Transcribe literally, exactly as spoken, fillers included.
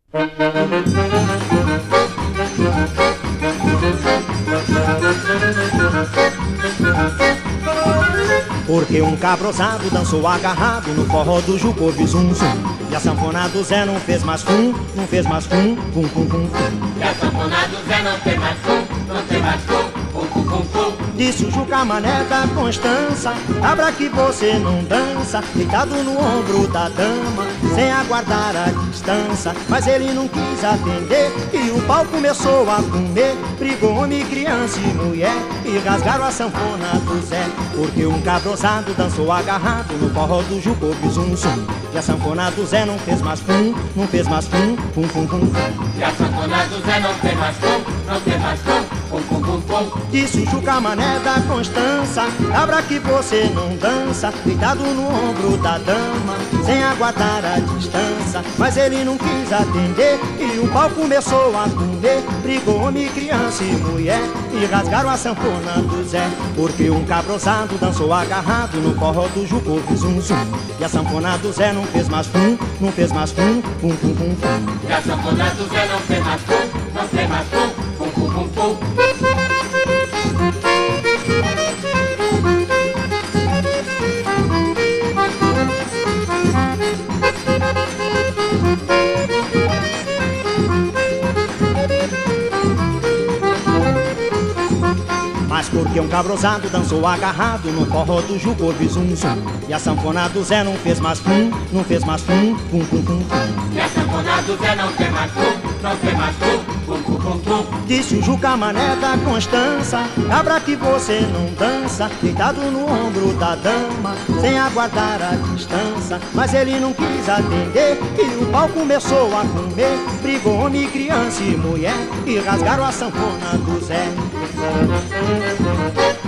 Porque um cabrosado dançou agarrado no forró do Juco, houve zum zum. E a sanfona do Zé não fez mais fum, não fez mais fum, fum, fum, fum, fum. E a sanfona do Zé não fez mais fum, não fez mais fum, fum, fum, fum, fum. Disse o Juca Mané da Constança: cabra que você não dança, deitado no ombro da dama, sem aguardar a distância. Mas ele não quis atender e o pau começou a comer. Brigou homem, criança e mulher e rasgaram a sanfona do Zé. Porque um cabrosado dançou agarrado no forró do Juco, houve zum zum. E a sanfona do Zé não fez mais fum, não fez mais fum, fum, fum, fum, fum. E a sanfona do Zé não fez mais fum, não fez mais fum, fum, fum, fum, fum. Disse o Juca Mané da Constança: cabra que você não dança, deitado no ombro da dama, sem aguardar a distância. Mas ele não quis atender e o pau começou a comer. Brigou homem, criança e mulher e rasgaram a sanfona do Zé. Porque um cabrosado dançou agarrado no forró do Juco, houve zum zum. E a sanfona do Zé não fez mais fum, não fez mais fum, fum, fum, fum, fum. E a sanfona do Zé não fez mais fum, não fez mais fum, fum, fum, fum, fum. Mas porque um cabrosado dançou agarrado no forró do Juco, houve zum zum. E a sanfona do Zé não fez mais fum, não fez mais fum, fum, fum, fum, fum. E a sanfona do Zé não fez mais fum, não fez mais fum, fum, fum, fum, fum. Disse o Juca Mané da Constança: cabra que você não dança, deitado no ombro da dama, sem aguardar a distância. Mas ele não quis atender e o pau começou a comer. Brigou homem, criança e mulher e rasgaram a sanfona do Zé.